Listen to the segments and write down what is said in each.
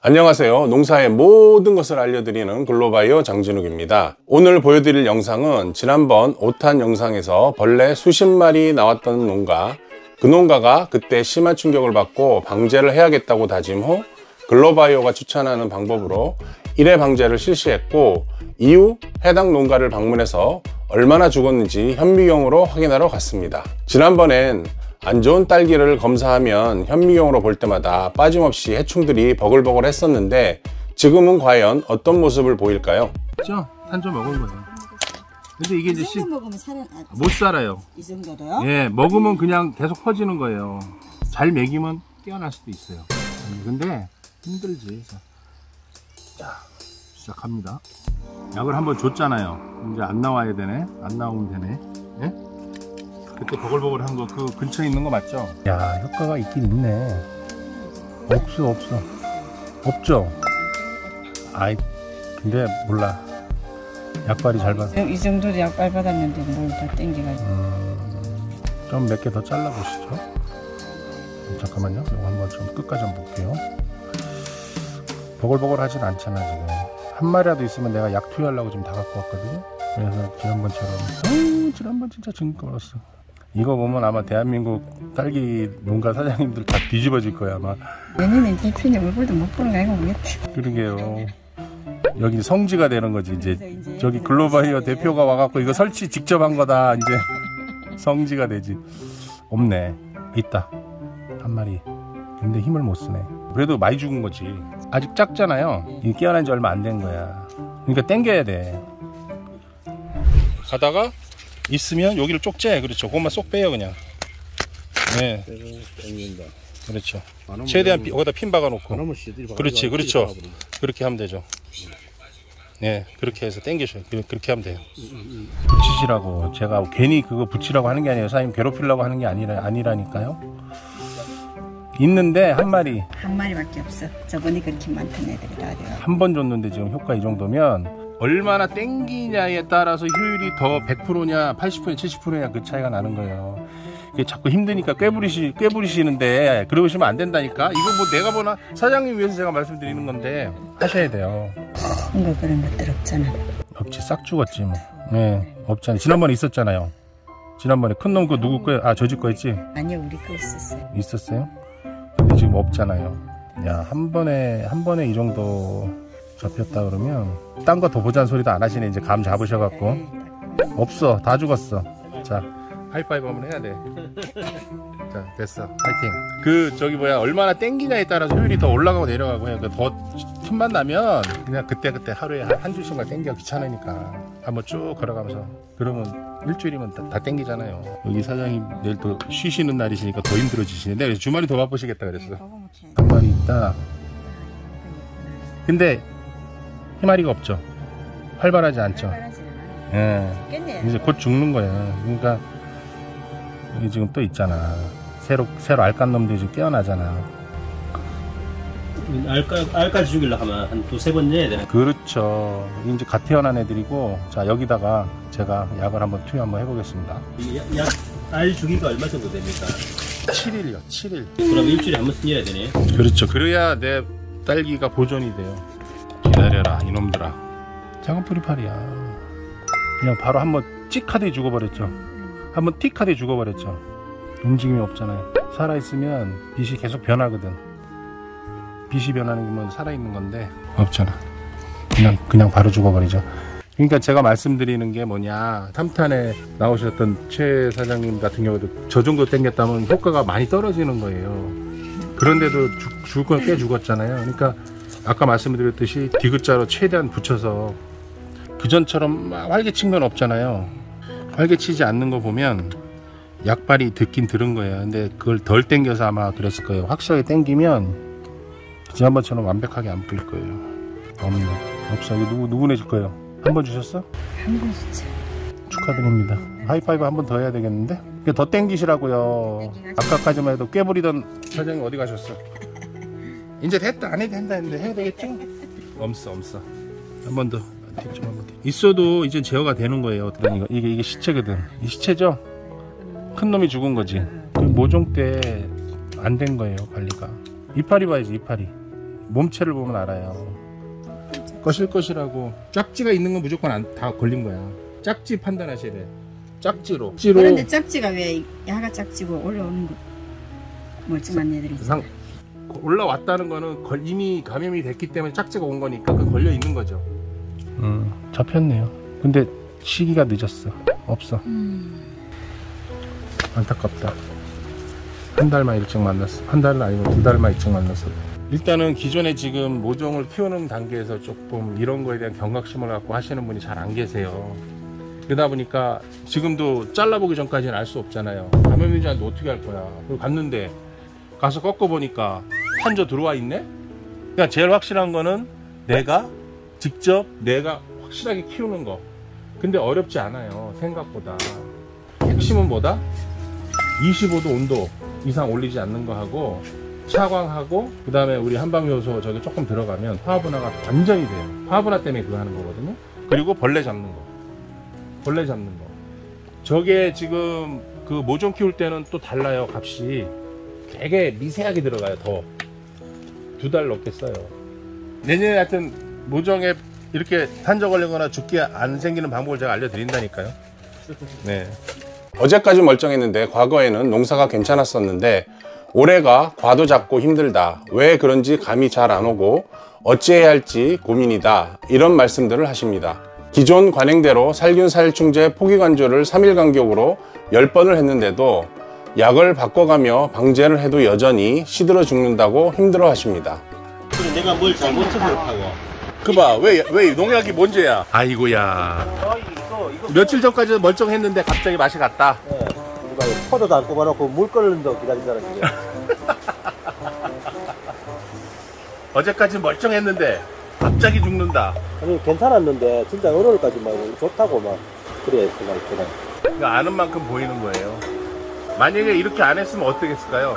안녕하세요. 농사의 모든 것을 알려드리는 글로바이오 장진욱입니다. 오늘 보여드릴 영상은 지난번 5탄 영상에서 벌레 수십 마리 나왔던 농가, 그 농가가 그때 심한 충격을 받고 방제를 해야겠다고 다짐 후 글로바이오가 추천하는 방법으로 1회 방제를 실시했고, 이후 해당 농가를 방문해서 얼마나 죽었는지 현미경으로 확인하러 갔습니다. 지난번엔 안 좋은 딸기를 검사하면 현미경으로 볼 때마다 빠짐없이 해충들이 버글버글 했었는데, 지금은 과연 어떤 모습을 보일까요? 그렇죠? 산조 먹은 거예요. 근데 이게 이제 먹으면 못 살아요. 이 정도로요? 예, 먹으면 그냥 계속 퍼지는 거예요. 잘 먹이면 깨어날 수도 있어요. 근데 힘들지. 자, 시작합니다. 약을 한번 줬잖아요. 이제 안 나와야 되네. 안 나오면 되네. 예? 그때 버글버글한 거 그 근처에 있는 거 맞죠? 야, 효과가 있긴 있네. 없죠? 아이, 근데 몰라. 약발이 잘 받아. 이 정도로 약발 받았는데 뭘 더 땡겨가지고. 좀 몇 개 더 잘라보시죠. 잠깐만요. 이거 한번 좀 끝까지 한번 볼게요. 버글버글 하진 않잖아 지금. 한 마리라도 있으면 내가 약 투여하려고 지금 다 갖고 왔거든요. 그래서 지난번처럼 지난번 진짜 증거 받았어. 이거 보면 아마 대한민국 딸기 농가 사장님들 다 뒤집어질 거야 아마. 내년엔 대표님 얼굴도 못 보는 거 아니고 모르겠다. 그러게요. 여기 성지가 되는 거지 이제. 저기 글로바이오 대표가 와갖고 이거 설치 직접 한 거다 이제. 성지가 되지. 없네. 있다. 한 마리. 근데 힘을 못 쓰네. 그래도 많이 죽은 거지. 아직 작잖아요. 이게 깨어난 지 얼마 안 된 거야. 그러니까 당겨야 돼. 가다가 있으면 여기를 쪽 째. 그렇죠. 그것만 쏙 빼요 그냥. 네. 그렇죠. 최대한 거기다 핀 박아놓고. 그렇지, 그렇죠. 그렇게 하면 되죠. 네, 그렇게 해서 당기셔요. 그렇게 하면 돼요. 붙이시라고. 제가 괜히 그거 붙이라고 하는 게 아니에요. 사장님 괴롭히려고 하는 게 아니라니까요. 있는데 한 마리밖에 없어. 저번에 그렇게 많던 애들이 다 돼요. 한 번 줬는데 지금 효과 이 정도면 얼마나 땡기냐에 따라서 효율이 더 100%냐 80%냐 70%냐 그 차이가 나는 거예요. 이게 자꾸 힘드니까 꾀부리시는데 그러시면 안 된다니까. 이거 뭐 내가 보나 사장님 위해서 제가 말씀드리는 건데 하셔야 돼요. 이거 그런 것들 없잖아. 없지. 싹 죽었지 뭐. 네, 없잖아요. 지난번에 있었잖아요. 지난번에 큰 놈 그 누구 거야? 아, 저 집 거였지? 아니요, 우리 거 있었어요. 있었어요? 근데 지금 없잖아요. 야, 한 번에 이 정도 잡혔다 그러면 딴 거 더 보자는 소리도 안 하시네. 이제 감 잡으셔갖고. 없어. 다 죽었어. 자, 하이파이브 한번 해야 돼. 자, 됐어. 파이팅. 저기 얼마나 땡기냐에 따라서 효율이 더 올라가고 내려가고 해요. 더 틈만 나면 그냥 그때 하루에 한 줄씩만 땡겨. 귀찮으니까. 한번 쭉 걸어가면서. 그러면 일주일이면 다 땡기잖아요. 여기 사장님 내일 또 쉬시는 날이시니까 더 힘들어지시는데, 그래서 주말이 더 바쁘시겠다 그랬어. 한 마리 있다. 근데 희마리가 없죠. 활발하지 않죠. 예. 이제 곧 죽는 거예요. 그러니까 여기 지금 또 있잖아. 새로 알깐 놈들이 지금 깨어나잖아. 알까지 죽이려고 하면 한 두세 번 내야 되네. 그렇죠. 이제 갓 태어난 애들이고, 자, 여기다가 제가 약을 한번 투여 한번 해보겠습니다. 알 주기가 얼마 정도 됩니까? 7일이요. 7일. 그럼 일주일에 한 번씩 내야 되네. 그렇죠. 그래야 내 딸기가 보존이 돼요. 기다려라 이놈들아. 작은 뿌리팔이야. 그냥 바로 한번 찍하더니 죽어버렸죠. 한번 틱하더니 죽어버렸죠. 움직임이 없잖아요. 살아있으면 빛이 계속 변하거든. 빛이 변하는 건 살아있는 건데 없잖아. 그냥 바로 죽어버리죠. 그러니까 제가 말씀드리는 게 뭐냐, 3탄에 나오셨던 최 사장님 같은 경우도 저 정도 땡겼다면 효과가 많이 떨어지는 거예요. 그런데도 죽을 건 꽤 죽었잖아요. 그러니까 아까 말씀드렸듯이 디귿자로 최대한 붙여서, 그전처럼 활개친 건 없잖아요. 활개치지 않는 거 보면 약발이 듣긴 들은 거예요. 근데 그걸 덜 땡겨서 아마 그랬을 거예요. 확실하게 땡기면 지난번처럼 완벽하게 안 풀릴 거예요. 없네. 없어. 이거 누구 내줄 거예요? 한 번 주셨어? 한 번 줬죠. 축하드립니다. 하이파이브 한 번 더 해야 되겠는데? 더 땡기시라고요. 아까까지만 해도 꾀부리던 사장님 어디 가셨어? 이제 됐다. 안 해도 된다 했는데 해야 되겠죠? 없어. 한 번 더. 있어도 이제 제어가 되는 거예요. 이게 시체거든. 이 시체죠? 큰 놈이 죽은 거지. 모종 때 안 된 거예요, 관리가. 이파리 봐야지, 이파리. 몸체를 보면 알아요. 거실거실하고 짝지가 있는 건 무조건 다 걸린 거야. 짝지 판단하셔야 돼. 짝지로. 그런데 짝지가 왜 야가 짝지고 올라오는 거 멀쩡한 애들이 있잖아. 올라왔다는 거는 이미 감염이 됐기 때문에 짝지가 온 거니까 그 걸려 있는 거죠. 잡혔네요. 근데 시기가 늦었어. 없어. 안타깝다. 한 달만 일찍 만났어. 한 달은 아니고 2달만 일찍 만났어. 일단은 기존에 지금 모종을 키우는 단계에서 조금 이런 거에 대한 경각심을 갖고 하시는 분이 잘 안 계세요. 그러다 보니까 지금도 잘라보기 전까지는 알 수 없잖아요. 감염인지 아닌지 어떻게 할 거야. 그리고 갔는데 가서 꺾어보니까 탄저 들어와 있네? 그러니까 제일 확실한 거는 내가 직접 내가 확실하게 키우는 거. 근데 어렵지 않아요. 생각보다. 핵심은 뭐다? 25도 온도 이상 올리지 않는 거 하고 차광하고 그 다음에 우리 한방효소 저기 조금 들어가면 화분화가 완전히 돼요. 화분화 때문에 그거 하는 거거든요. 그리고 벌레 잡는 거. 벌레 잡는 거. 저게 지금 그 모종 키울 때는 또 달라요. 값이 되게 미세하게 들어가요. 더 2달 넘게 써요. 내년에 하여튼 모종에 이렇게 탄저 걸리거나 죽기 안 생기는 방법을 제가 알려드린다니까요. 네. 어제까지 멀쩡했는데 과거에는 농사가 괜찮았었는데 올해가 과도 잡고 힘들다. 왜 그런지 감이 잘 안 오고 어찌해야 할지 고민이다. 이런 말씀들을 하십니다. 기존 관행대로 살균 살충제 포기간조를 3일 간격으로 10번을 했는데도 약을 바꿔가며 방제를 해도 여전히 시들어 죽는다고 힘들어 하십니다. 그래 내가 뭘 잘못해서 그렇다고. 그봐 왜 농약이 뭔지야. 아이고야. 이거 며칠 전까지 멀쩡했는데 갑자기 맛이 갔다. 네. 누가 포도도 안 꼽아놓고 물 끓는 거 기다리잖아 지금. 어제까지 멀쩡했는데 갑자기 죽는다. 아니 괜찮았는데 진짜 오늘까지 막 좋다고 막 그래 했으나 그러니까 아는 만큼 보이는 거예요. 만약에 이렇게 안 했으면 어떻게 했을까요?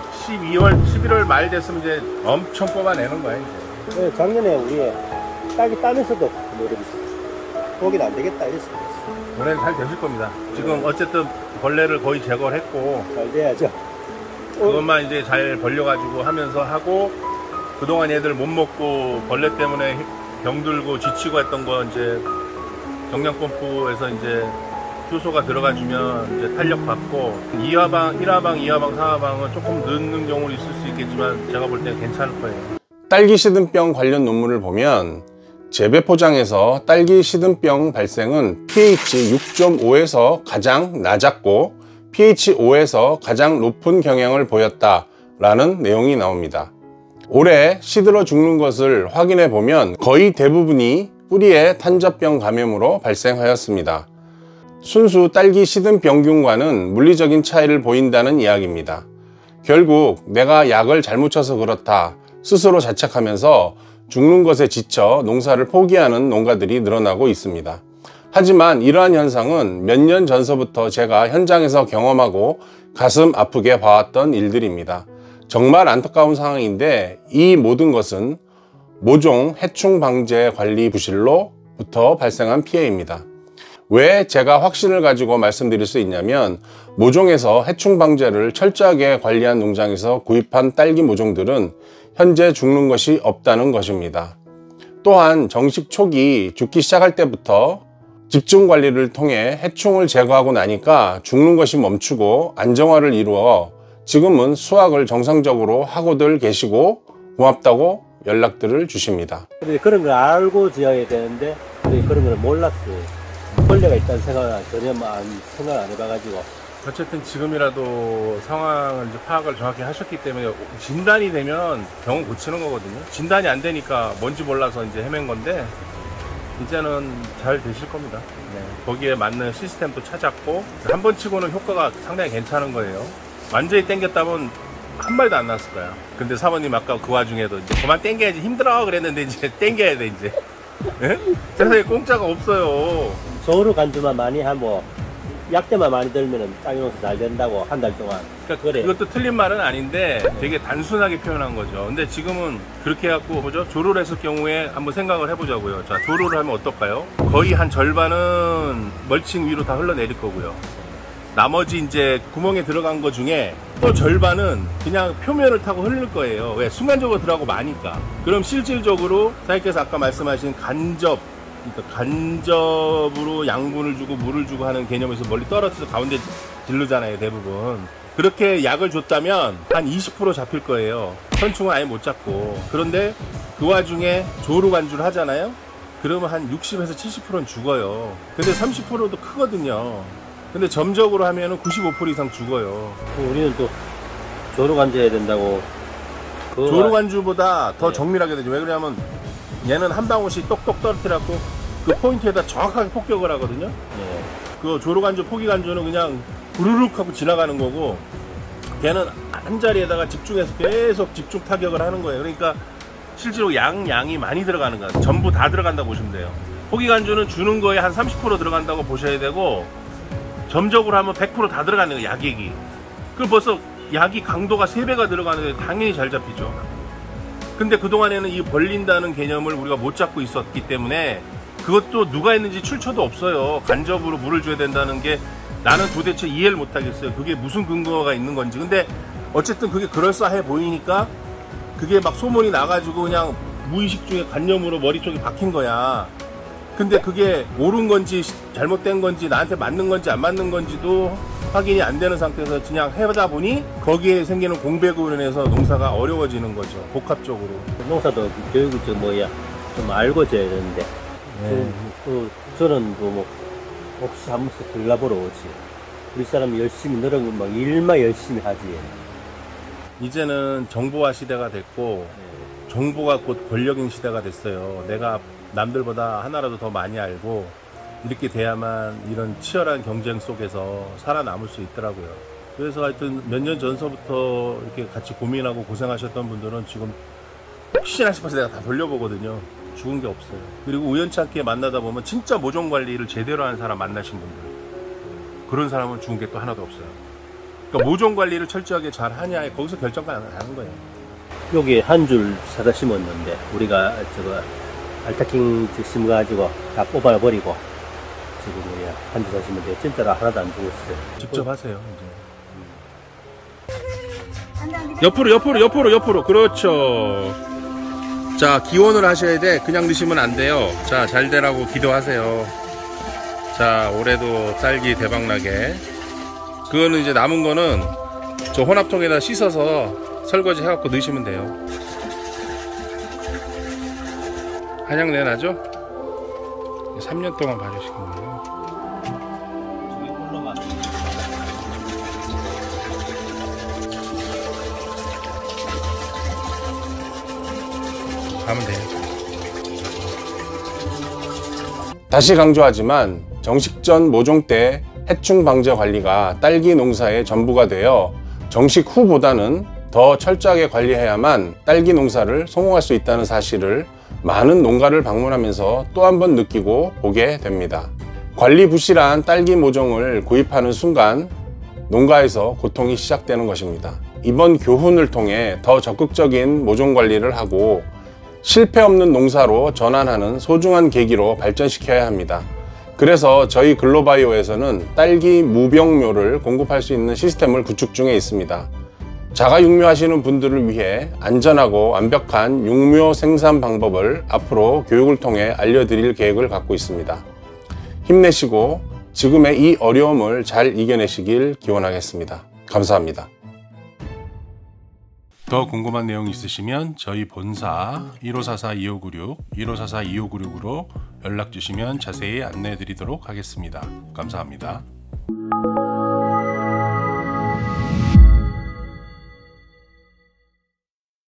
11월 말 됐으면 이제 엄청 뽑아내는 거야 이제. 네, 작년에 우리 딸기 따면서도 노력이 있어. 거기는 안 되겠다 이랬어. 올해는 잘 되실 겁니다. 지금 어쨌든 벌레를 거의 제거를 했고 잘 돼야죠. 그것만 이제 잘 벌려가지고 하면서 하고 그동안 얘들 못 먹고 벌레 때문에 병들고 지치고 했던 거 이제 영양펌프에서 이제 효소가 들어가주면 이제 탄력 받고 2화방, 1화방, 2화방, 4화방은 조금 늦는 경우도 있을 수 있겠지만 제가 볼 때는 괜찮을 거예요. 딸기 시든병 관련 논문을 보면 재배 포장에서 딸기 시든병 발생은 pH 6.5에서 가장 낮았고 pH 5에서 가장 높은 경향을 보였다라는 내용이 나옵니다. 올해 시들어 죽는 것을 확인해 보면 거의 대부분이 뿌리의 탄저병 감염으로 발생하였습니다. 순수 딸기 시든병균과는 물리적인 차이를 보인다는 이야기입니다. 결국 내가 약을 잘못 쳐서 그렇다 스스로 자책하면서 죽는 것에 지쳐 농사를 포기하는 농가들이 늘어나고 있습니다. 하지만 이러한 현상은 몇 년 전서부터 제가 현장에서 경험하고 가슴 아프게 봐왔던 일들입니다. 정말 안타까운 상황인데 이 모든 것은 모종 해충 방제 관리 부실로부터 발생한 피해입니다. 왜 제가 확신을 가지고 말씀드릴 수 있냐면 모종에서 해충 방제를 철저하게 관리한 농장에서 구입한 딸기 모종들은 현재 죽는 것이 없다는 것입니다. 또한 정식 초기 죽기 시작할 때부터 집중 관리를 통해 해충을 제거하고 나니까 죽는 것이 멈추고 안정화를 이루어 지금은 수확을 정상적으로 하고들 계시고 고맙다고 연락들을 주십니다. 그런 걸 알고 지어야 되는데 그런 걸 몰랐어요. 벌레가 있다는 생각을 전혀 생각 안 해봐가지고. 어쨌든 지금이라도 상황을 이제 파악을 정확히 하셨기 때문에 진단이 되면 병원 고치는 거거든요. 진단이 안 되니까 뭔지 몰라서 이제 헤맨 건데 이제는 잘 되실 겁니다. 네. 거기에 맞는 시스템도 찾았고 한 번 치고는 효과가 상당히 괜찮은 거예요. 완전히 땡겼다면 한 마리도 안 났을 거야. 근데 사모님 아까 그 와중에도 이제 그만 땡겨야지 힘들어 그랬는데 이제 땡겨야 돼 이제. 네? 세상에 공짜가 없어요. 저으로 간주만 많이 하고 약대만 많이 들면은 땅이 농사 잘 된다고 한 달 동안. 그러니까 그래. 이것도 틀린 말은 아닌데 되게 단순하게 표현한 거죠. 근데 지금은 그렇게 해갖고 뭐죠? 조로를 했을 경우에 한번 생각을 해보자고요. 자, 조로를 하면 어떨까요? 거의 한 절반은 멀칭 위로 다 흘러내릴 거고요. 나머지 이제 구멍에 들어간 거 중에 또 절반은 그냥 표면을 타고 흐를 거예요. 왜? 순간적으로 들어가고 마니까. 그럼 실질적으로 사장님께서 아까 말씀하신 간접, 그러니까 간접으로 양분을 주고 물을 주고 하는 개념에서 멀리 떨어져서 가운데 질르잖아요, 대부분. 그렇게 약을 줬다면 한 20% 잡힐 거예요. 선충은 아예 못 잡고. 그런데 그 와중에 조루 간주를 하잖아요. 그러면 한 60에서 70%는 죽어요. 근데 30%도 크거든요. 근데 점적으로 하면은 95% 이상 죽어요. 우리는 또 조로 간주해야 된다고. 조루 간주보다 더 네. 정밀하게 되죠. 왜 그러냐면 얘는 한 방울씩 똑똑 떨어뜨려갖고 그 포인트에다 정확하게 폭격을 하거든요. 네. 그 조루 간주, 포기 간주는 그냥 부르륵 하고 지나가는 거고, 걔는 한 자리에다가 집중해서 계속 집중 타격을 하는 거예요. 그러니까 실제로 양이 많이 들어가는 거예요. 전부 다 들어간다고 보시면 돼요. 포기 간주는 주는 거에 한 30% 들어간다고 보셔야 되고, 점적으로 하면 100% 다 들어가는 거예요, 약액이. 그럼 벌써 약이 강도가 3배가 들어가는데 당연히 잘 잡히죠. 근데 그동안에는 이 벌린다는 개념을 우리가 못 잡고 있었기 때문에 그것도 누가 했는지 출처도 없어요. 간접으로 물을 줘야 된다는 게 나는 도대체 이해를 못 하겠어요. 그게 무슨 근거가 있는 건지. 근데 어쨌든 그게 그럴싸해 보이니까 그게 막 소문이 나가지고 그냥 무의식 중에 관념으로 머리 쪽에 박힌 거야. 근데 그게 옳은 건지 잘못된 건지 나한테 맞는 건지 안 맞는 건지도 확인이 안 되는 상태에서 그냥 해다 보니 거기에 생기는 공백으로 인해서 농사가 어려워지는 거죠. 복합적으로. 농사도 교육을 좀 알고 져야 되는데. 저는 뭐 혹시 한 번씩 들라보러 오지. 우리 사람이 열심히 늘어면 막 일만 열심히 하지. 이제는 정보화 시대가 됐고 정보가 곧 권력인 시대가 됐어요. 내가 남들보다 하나라도 더 많이 알고 이렇게 돼야만 이런 치열한 경쟁 속에서 살아남을 수 있더라고요. 그래서 하여튼 몇 년 전서부터 이렇게 같이 고민하고 고생하셨던 분들은 지금 혹시나 싶어서 내가 다 돌려보거든요. 죽은 게 없어요. 그리고 우연찮게 만나다 보면 진짜 모종 관리를 제대로 하는 사람 만나신 분들, 그런 사람은 죽은 게 또 하나도 없어요. 그러니까 모종 관리를 철저하게 잘 하냐에 거기서 결정가 나는 거예요. 여기 한 줄 사다 심었는데 우리가 저거 알타킹 심어가지고 다 뽑아버리고 지금 우리 한 줄 사다 심었는데 진짜로 하나도 안 죽었어요. 직접 하세요. 이제. 옆으로. 그렇죠. 자, 기원을 하셔야 돼. 그냥 넣으시면 안 돼요. 자, 잘 되라고 기도하세요. 자, 올해도 딸기 대박나게. 그거는 이제 남은 거는 저 혼합통에다 씻어서 설거지 해갖고 넣으시면 돼요. 한약 내나죠? 3년 동안 봐주신 거예요. 가면 돼요. 다시 강조하지만 정식전 모종 때 해충 방제 관리가 딸기 농사의 전부가 되어 정식 후보다는 더 철저하게 관리해야만 딸기 농사를 성공할 수 있다는 사실을 많은 농가를 방문하면서 또 한 번 느끼고 보게 됩니다. 관리 부실한 딸기 모종을 구입하는 순간 농가에서 고통이 시작되는 것입니다. 이번 교훈을 통해 더 적극적인 모종 관리를 하고 실패 없는 농사로 전환하는 소중한 계기로 발전시켜야 합니다. 그래서 저희 글로바이오에서는 딸기 무병묘를 공급할 수 있는 시스템을 구축 중에 있습니다. 자가 육묘하시는 분들을 위해 안전하고 완벽한 육묘 생산 방법을 앞으로 교육을 통해 알려드릴 계획을 갖고 있습니다. 힘내시고 지금의 이 어려움을 잘 이겨내시길 기원하겠습니다. 감사합니다. 더 궁금한 내용 있으시면 저희 본사 1544-2596, 1544-2596으로 연락 주시면 자세히 안내해 드리도록 하겠습니다. 감사합니다.